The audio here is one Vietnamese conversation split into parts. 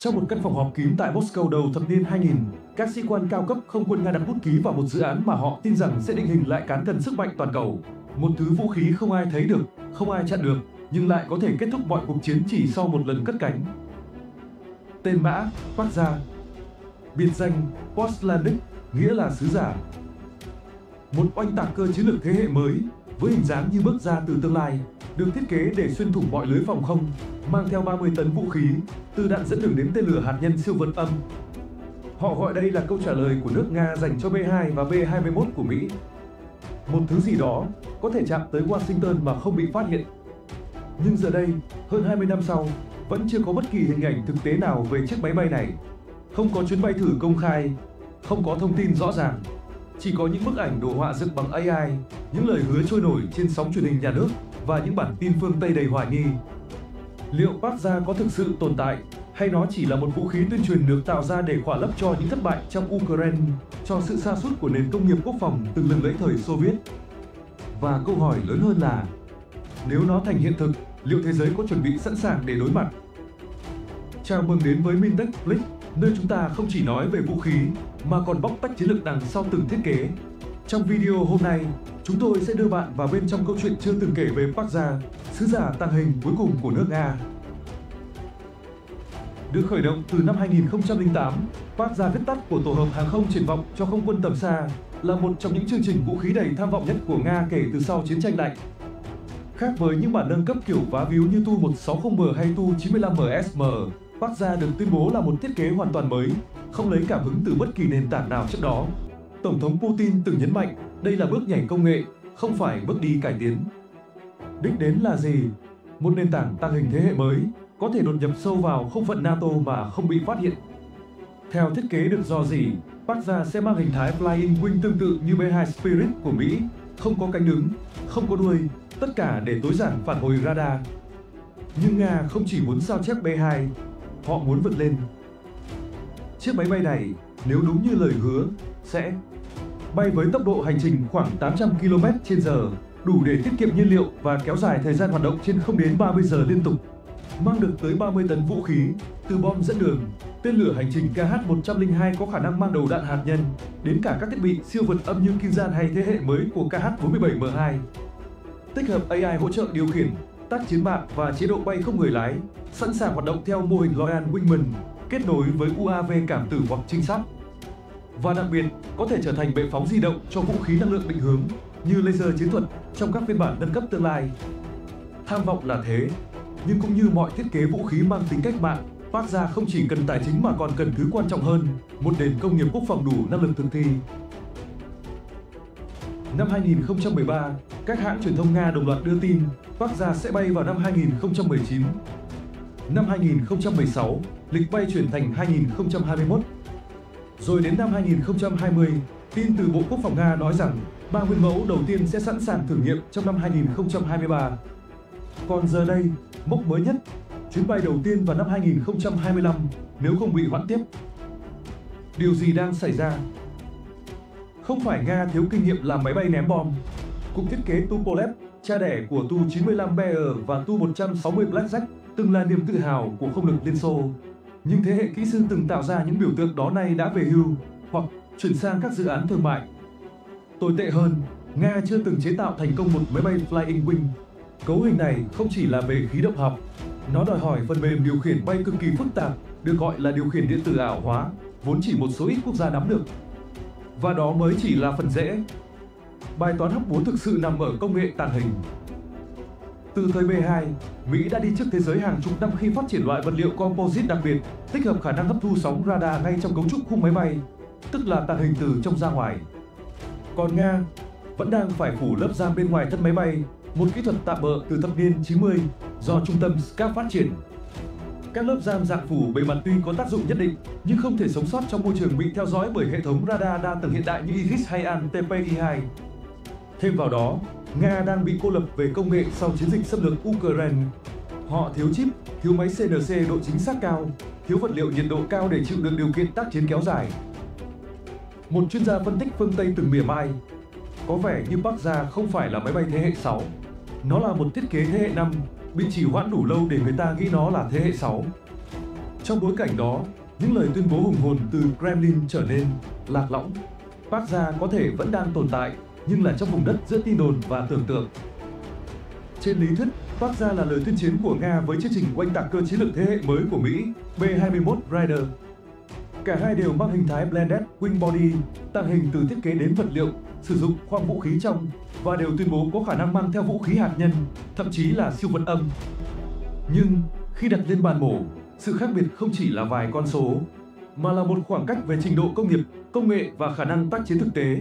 Trong một căn phòng họp kín tại Moscow đầu thập niên 2000, các sĩ quan cao cấp không quân Nga đặt bút ký vào một dự án mà họ tin rằng sẽ định hình lại cán cân sức mạnh toàn cầu. Một thứ vũ khí không ai thấy được, không ai chặn được, nhưng lại có thể kết thúc mọi cuộc chiến chỉ sau một lần cất cánh. Tên mã: Pakza. Biệt danh: Poslanik, nghĩa là sứ giả. Một oanh tạc cơ chiến lược thế hệ mới, với hình dáng như bước ra từ tương lai, được thiết kế để xuyên thủng mọi lưới phòng không, mang theo 30 tấn vũ khí, từ đạn dẫn đường đến tên lửa hạt nhân siêu vượt âm. Họ gọi đây là câu trả lời của nước Nga dành cho B-2 và B-21 của Mỹ. Một thứ gì đó có thể chạm tới Washington mà không bị phát hiện. Nhưng giờ đây, hơn 20 năm sau, vẫn chưa có bất kỳ hình ảnh thực tế nào về chiếc máy bay này. Không có chuyến bay thử công khai, không có thông tin rõ ràng. Chỉ có những bức ảnh đồ họa dựng bằng AI, những lời hứa trôi nổi trên sóng truyền hình nhà nước và những bản tin phương Tây đầy hoài nghi. Liệu Pakza có thực sự tồn tại, hay nó chỉ là một vũ khí tuyên truyền được tạo ra để khỏa lấp cho những thất bại trong Ukraine, cho sự sa sút của nền công nghiệp quốc phòng từng lừng lẫy thời Xô Viết? Và câu hỏi lớn hơn là, nếu nó thành hiện thực, liệu thế giới có chuẩn bị sẵn sàng để đối mặt? Chào mừng đến với Mintech Flick, nơi chúng ta không chỉ nói về vũ khí, mà còn bóc tách chiến lược đằng sau từng thiết kế. Trong video hôm nay, chúng tôi sẽ đưa bạn vào bên trong câu chuyện chưa từng kể về Pakza, sứ giả tàng hình cuối cùng của nước Nga. Được khởi động từ năm 2008, Pakza, viết tắt của Tổ hợp Hàng không Triển vọng cho không quân tầm xa, là một trong những chương trình vũ khí đầy tham vọng nhất của Nga kể từ sau chiến tranh lạnh. Khác với những bản nâng cấp kiểu vá víu như Tu-160M hay Tu-95MSM, Pakza được tuyên bố là một thiết kế hoàn toàn mới, không lấy cảm hứng từ bất kỳ nền tảng nào trước đó. Tổng thống Putin từng nhấn mạnh đây là bước nhảy công nghệ, không phải bước đi cải tiến. Đích đến là gì? Một nền tảng tàng hình thế hệ mới, có thể đột nhập sâu vào không phận NATO mà không bị phát hiện. Theo thiết kế được rò rỉ, Pakza sẽ mang hình thái Flying Wing tương tự như B-2 Spirit của Mỹ, không có cánh đứng, không có đuôi, tất cả để tối giản phản hồi radar. Nhưng Nga không chỉ muốn sao chép B-2, họ muốn vượt lên. Chiếc máy bay này, nếu đúng như lời hứa, sẽ bay với tốc độ hành trình khoảng 800 km/h, đủ để tiết kiệm nhiên liệu và kéo dài thời gian hoạt động trên không đến 30 giờ liên tục. Mang được tới 30 tấn vũ khí, từ bom dẫn đường, tên lửa hành trình KH-102 có khả năng mang đầu đạn hạt nhân, đến cả các thiết bị siêu vượt âm như Kinzhan hay thế hệ mới của KH-47M2. Tích hợp AI hỗ trợ điều khiển, tác chiến mạng và chế độ bay không người lái, sẵn sàng hoạt động theo mô hình Loyal Wingman, kết nối với UAV cảm tử hoặc trinh sát. Và đặc biệt, có thể trở thành bệ phóng di động cho vũ khí năng lượng định hướng như laser chiến thuật trong các phiên bản nâng cấp tương lai. Tham vọng là thế, nhưng cũng như mọi thiết kế vũ khí mang tính cách mạng, Pakza không chỉ cần tài chính mà còn cần thứ quan trọng hơn, một nền công nghiệp quốc phòng đủ năng lực thực thi. Năm 2013, các hãng truyền thông Nga đồng loạt đưa tin Pakza sẽ bay vào năm 2019. Năm 2016, lịch bay chuyển thành 2021. Rồi đến năm 2020, tin từ Bộ Quốc phòng Nga nói rằng 3 nguyên mẫu đầu tiên sẽ sẵn sàng thử nghiệm trong năm 2023. Còn giờ đây, mốc mới nhất, chuyến bay đầu tiên vào năm 2025 nếu không bị hoãn tiếp. Điều gì đang xảy ra? Không phải Nga thiếu kinh nghiệm làm máy bay ném bom. Cục thiết kế Tupolev, cha đẻ của Tu-95BR và Tu-160 Blackjack, từng là niềm tự hào của không lực Liên Xô. Nhưng thế hệ kỹ sư từng tạo ra những biểu tượng đó nay đã về hưu hoặc chuyển sang các dự án thương mại. Tồi tệ hơn, Nga chưa từng chế tạo thành công một máy bay Flying Wing. Cấu hình này không chỉ là về khí động học, nó đòi hỏi phần mềm điều khiển bay cực kỳ phức tạp, được gọi là điều khiển điện tử ảo hóa, vốn chỉ một số ít quốc gia nắm được. Và đó mới chỉ là phần dễ. Bài toán hóc búa thực sự nằm ở công nghệ tàng hình. Từ thời B-2, Mỹ đã đi trước thế giới hàng chục năm khi phát triển loại vật liệu composite đặc biệt, tích hợp khả năng hấp thu sóng radar ngay trong cấu trúc khung máy bay, tức là tàng hình từ trong ra ngoài. Còn Nga vẫn đang phải phủ lớp giam bên ngoài thân máy bay, một kỹ thuật tạm bợ từ thập niên 90 do trung tâm SCAF phát triển. Các lớp giam dạng phủ bề mặt tuy có tác dụng nhất định, nhưng không thể sống sót trong môi trường bị theo dõi bởi hệ thống radar đa tầng hiện đại như Aegis hay An-TPI-2. Thêm vào đó, Nga đang bị cô lập về công nghệ sau chiến dịch xâm lược Ukraine. Họ thiếu chip, thiếu máy CNC độ chính xác cao, thiếu vật liệu nhiệt độ cao để chịu được điều kiện tác chiến kéo dài. Một chuyên gia phân tích phương Tây từng mỉa mai, có vẻ như Pakza không phải là máy bay thế hệ 6. Nó là một thiết kế thế hệ 5, bị trì hoãn đủ lâu để người ta nghĩ nó là thế hệ 6. Trong bối cảnh đó, những lời tuyên bố hùng hồn từ Kremlin trở nên lạc lõng. Park Ra có thể vẫn đang tồn tại, nhưng là trong vùng đất giữa tin đồn và tưởng tượng. Trên lý thuyết, Park Ra là lời tuyên chiến của Nga với chương trình oanh tạc cơ chiến lược thế hệ mới của Mỹ, B-21 Raider. Cả hai đều mang hình thái Blended Wing Body, tàng hình từ thiết kế đến vật liệu, sử dụng khoang vũ khí trong và đều tuyên bố có khả năng mang theo vũ khí hạt nhân, thậm chí là siêu vật âm. Nhưng khi đặt lên bàn mổ, sự khác biệt không chỉ là vài con số, mà là một khoảng cách về trình độ công nghiệp, công nghệ và khả năng tác chiến thực tế.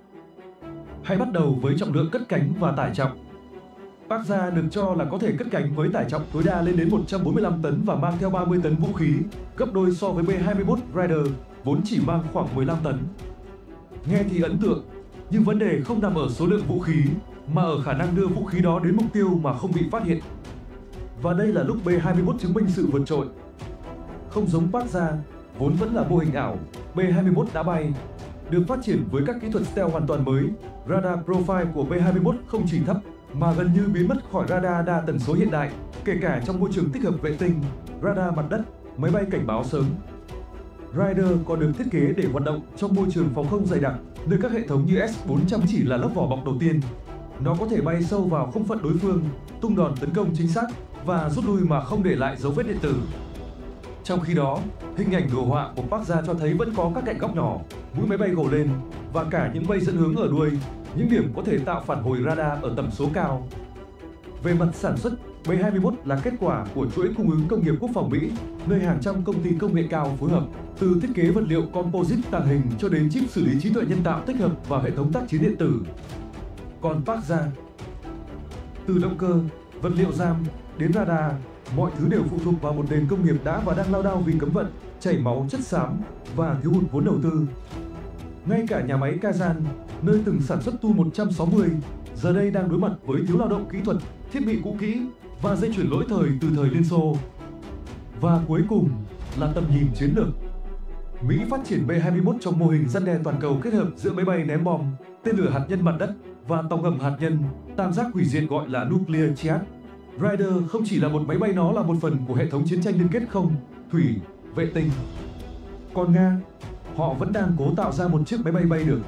Hãy bắt đầu với trọng lượng cất cánh và tải trọng. Park Ra được cho là có thể cất cánh với tải trọng tối đa lên đến 145 tấn và mang theo 30 tấn vũ khí, gấp đôi so với B-21 Raider, vốn chỉ mang khoảng 15 tấn. Nghe thì ấn tượng, nhưng vấn đề không nằm ở số lượng vũ khí, mà ở khả năng đưa vũ khí đó đến mục tiêu mà không bị phát hiện. Và đây là lúc B-21 chứng minh sự vượt trội. Không giống Park Ra, vốn vẫn là mô hình ảo, B-21 đã bay, được phát triển với các kỹ thuật stealth hoàn toàn mới. Radar profile của B-21 không chỉ thấp, mà gần như biến mất khỏi radar đa tần số hiện đại, kể cả trong môi trường tích hợp vệ tinh, radar mặt đất, máy bay cảnh báo sớm. Raider còn được thiết kế để hoạt động trong môi trường phòng không dày đặc, nơi các hệ thống như S-400 chỉ là lớp vỏ bọc đầu tiên. Nó có thể bay sâu vào không phận đối phương, tung đòn tấn công chính xác và rút lui mà không để lại dấu vết điện tử. Trong khi đó, hình ảnh đồ họa của Park Ra cho thấy vẫn có các cạnh góc nhỏ, mũi máy bay gồ lên và cả những vây dẫn hướng ở đuôi, những điểm có thể tạo phản hồi radar ở tần số cao. Về mặt sản xuất, B-21 là kết quả của chuỗi cung ứng công nghiệp quốc phòng Mỹ, nơi hàng trăm công ty công nghệ cao phối hợp, từ thiết kế vật liệu composite tàng hình cho đến chip xử lý trí tuệ nhân tạo tích hợp vào hệ thống tác chiến điện tử. Còn Park Ra, từ động cơ, vật liệu giam đến radar, mọi thứ đều phụ thuộc vào một nền công nghiệp đã và đang lao đao vì cấm vận, chảy máu chất xám và thiếu hụt vốn đầu tư. Ngay cả nhà máy Kazan, nơi từng sản xuất Tu-160, giờ đây đang đối mặt với thiếu lao động kỹ thuật, thiết bị cũ kỹ và dây chuyền lỗi thời từ thời Liên Xô. Và cuối cùng là tầm nhìn chiến lược. Mỹ phát triển B-21 trong mô hình răn đe toàn cầu kết hợp giữa máy bay ném bom, tên lửa hạt nhân mặt đất và tàu ngầm hạt nhân, tam giác hủy diệt gọi là Nuclear Triad. Raider không chỉ là một máy bay, nó là một phần của hệ thống chiến tranh liên kết không, thủy, vệ tinh. Còn Nga, họ vẫn đang cố tạo ra một chiếc máy bay bay được.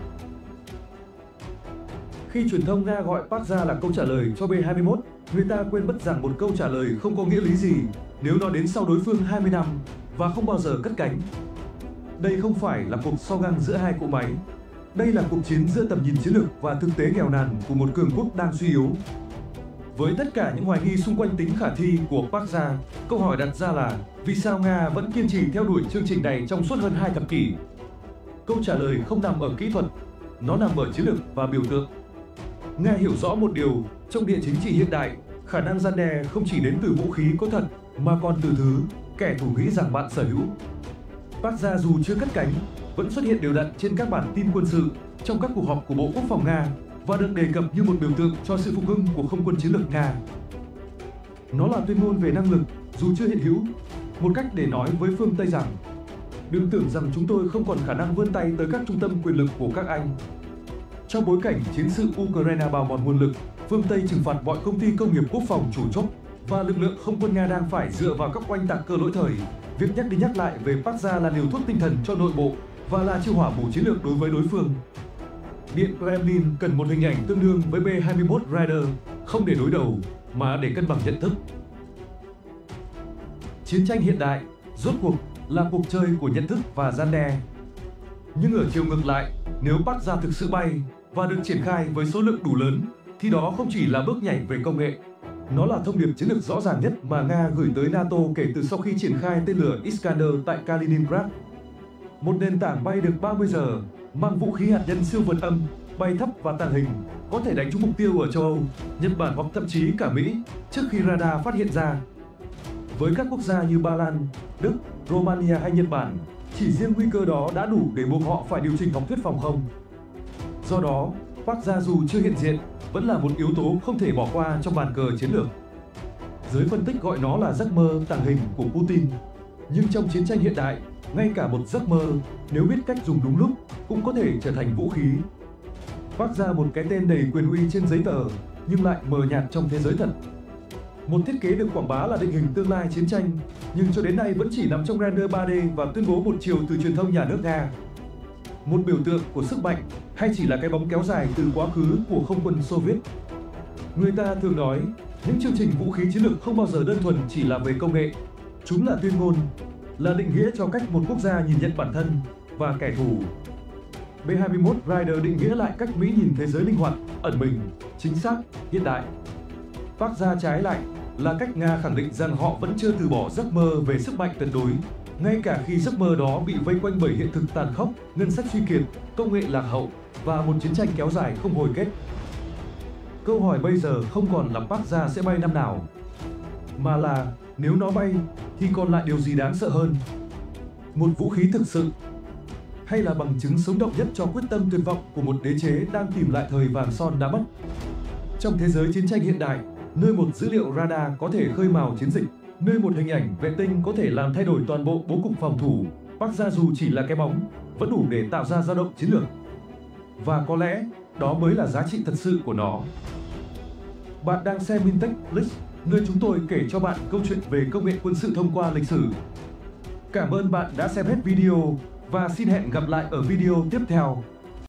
Khi truyền thông Nga gọi Park Ra là câu trả lời cho B-21, người ta quên mất rằng một câu trả lời không có nghĩa lý gì nếu nó đến sau đối phương 20 năm và không bao giờ cất cánh. Đây không phải là cuộc so găng giữa hai cỗ máy. Đây là cuộc chiến giữa tầm nhìn chiến lược và thực tế nghèo nàn của một cường quốc đang suy yếu. Với tất cả những hoài nghi xung quanh tính khả thi của Park Ra, câu hỏi đặt ra là vì sao Nga vẫn kiên trì theo đuổi chương trình này trong suốt hơn 2 thập kỷ? Câu trả lời không nằm ở kỹ thuật, nó nằm ở chiến lược và biểu tượng. Nga hiểu rõ một điều, trong địa chính trị hiện đại, khả năng răn đe không chỉ đến từ vũ khí có thật, mà còn từ thứ kẻ thù nghĩ rằng bạn sở hữu. Park Ra dù chưa cất cánh, vẫn xuất hiện đều đặn trên các bản tin quân sự, trong các cuộc họp của Bộ Quốc phòng Nga và được đề cập như một biểu tượng cho sự phục hưng của không quân chiến lược Nga. Nó là tuyên ngôn về năng lực, dù chưa hiện hữu, một cách để nói với phương Tây rằng đừng tưởng rằng chúng tôi không còn khả năng vươn tay tới các trung tâm quyền lực của các anh. Trong bối cảnh chiến sự Ukraine bào mòn nguồn lực, phương Tây trừng phạt mọi công ty công nghiệp quốc phòng chủ chốt và lực lượng không quân Nga đang phải dựa vào các oanh tạc cơ lỗi thời, việc nhắc đi nhắc lại về Park Ra là liều thuốc tinh thần cho nội bộ và là chiêu hỏa bổ chiến lược đối với đối phương. Điện Kremlin cần một hình ảnh tương đương với B-21 Raider, không để đối đầu, mà để cân bằng nhận thức. Chiến tranh hiện đại, rốt cuộc, là cuộc chơi của nhận thức và răn đe. Nhưng ở chiều ngược lại, nếu Park Ra thực sự bay và được triển khai với số lượng đủ lớn, thì đó không chỉ là bước nhảy về công nghệ. Nó là thông điệp chiến lược rõ ràng nhất mà Nga gửi tới NATO kể từ sau khi triển khai tên lửa Iskander tại Kaliningrad. Một nền tảng bay được 30 giờ, mang vũ khí hạt nhân siêu vượt âm, bay thấp và tàng hình, có thể đánh trúng mục tiêu ở châu Âu, Nhật Bản hoặc thậm chí cả Mỹ trước khi radar phát hiện ra. Với các quốc gia như Ba Lan, Đức, Romania hay Nhật Bản, chỉ riêng nguy cơ đó đã đủ để buộc họ phải điều chỉnh học thuyết phòng không. Do đó, Park Ra dù chưa hiện diện, vẫn là một yếu tố không thể bỏ qua trong bàn cờ chiến lược. Giới phân tích gọi nó là giấc mơ tàng hình của Putin. Nhưng trong chiến tranh hiện đại, ngay cả một giấc mơ, nếu biết cách dùng đúng lúc, cũng có thể trở thành vũ khí. Park Ra một cái tên đầy quyền uy trên giấy tờ, nhưng lại mờ nhạt trong thế giới thật. Một thiết kế được quảng bá là định hình tương lai chiến tranh, nhưng cho đến nay vẫn chỉ nằm trong render 3D và tuyên bố một chiều từ truyền thông nhà nước Nga. Một biểu tượng của sức mạnh hay chỉ là cái bóng kéo dài từ quá khứ của không quân Xô Viết? Người ta thường nói, những chương trình vũ khí chiến lược không bao giờ đơn thuần chỉ là về công nghệ. Chúng là tuyên ngôn, là định nghĩa cho cách một quốc gia nhìn nhận bản thân và kẻ thù. B-21 Raider định nghĩa lại cách Mỹ nhìn thế giới linh hoạt, ẩn mình, chính xác, hiện đại. Phát ra trái lại là cách Nga khẳng định rằng họ vẫn chưa từ bỏ giấc mơ về sức mạnh tuyệt đối, ngay cả khi giấc mơ đó bị vây quanh bởi hiện thực tàn khốc, ngân sách suy kiệt, công nghệ lạc hậu và một chiến tranh kéo dài không hồi kết. Câu hỏi bây giờ không còn là Phát ra sẽ bay năm nào, mà là nếu nó bay thì còn lại điều gì đáng sợ hơn? Một vũ khí thực sự, hay là bằng chứng sống động nhất cho quyết tâm tuyệt vọng của một đế chế đang tìm lại thời vàng son đã mất? Trong thế giới chiến tranh hiện đại, nơi một dữ liệu radar có thể khơi mào chiến dịch, nơi một hình ảnh vệ tinh có thể làm thay đổi toàn bộ bố cục phòng thủ, Phát ra dù chỉ là cái bóng, vẫn đủ để tạo ra dao động chiến lược. Và có lẽ đó mới là giá trị thật sự của nó. Bạn đang xem Mintech Blitz, nơi chúng tôi kể cho bạn câu chuyện về công nghệ quân sự thông qua lịch sử. Cảm ơn bạn đã xem hết video và xin hẹn gặp lại ở video tiếp theo.